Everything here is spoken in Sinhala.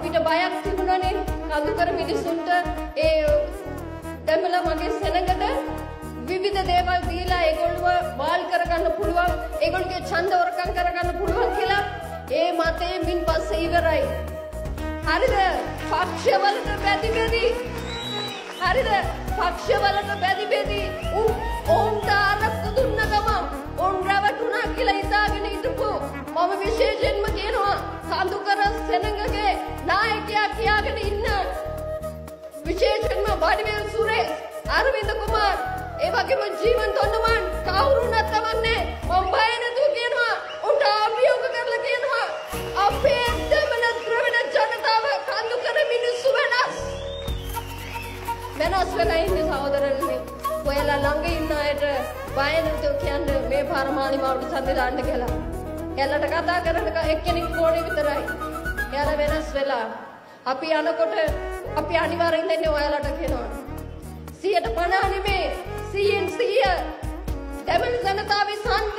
අපිට බයක් තිබුණානේ කඳුකර මිනිසුන්ට ඒ දැමලා මගේ සෙනඟට විවිධ දේවල් දීලා ඒගොල්ලව වාල් කරගන්න පුළුවන් ඒගොල්ලෝගේ ඡන්ද වරකම් කරගන්න පුළුවන් කියලා ඒ මතේ මින් පස්සේ ඉවරයි. හරිද? පක්ෂවලට බැදි හරිද? පක්ෂවලට බැදි උන්ට ආරක්ෂ දුන්න ගමන් උන් රැවටුණා කියලා හිතාගෙන හිටපු මම විශේෂයෙන්ම කියනවා කඳුකර සෙනඟගේ නායකයා කියාගෙන ඉන්න විශේෂයෙන්ම වඩිවේල් සුරේෂ් අරවින්ද කුමාර් ඒ වගේම ජීවන් තොන්නමන් කවුරුණත් තමන්නේ මම බය නැතුව කියනවා උන්ට අභියෝග කරලා කියනවා අපේ දෙමළ ද්‍රවිඩ ජනතාව කඳුකර මිනිස්සු වෙනස් වෙලා ඉන්නේ සහෝදරයනි. ඔයාලා ළඟ ඉන්න අයට බය නැතුව කියන්නේ මේ පරමාලිමාවට සම්දේ දාන්න කියලා. එයාලට කතා කරන එක්කෙනෙක් ඕනේ විතරයි. එයාලා වෙනස් වෙලා අපි යනකොට අපි අනිවාර්යෙන් දෙන්නේ ඔයාලට කියනවා. 150 නෙමේ 100% දෙමළ ජනතාවේ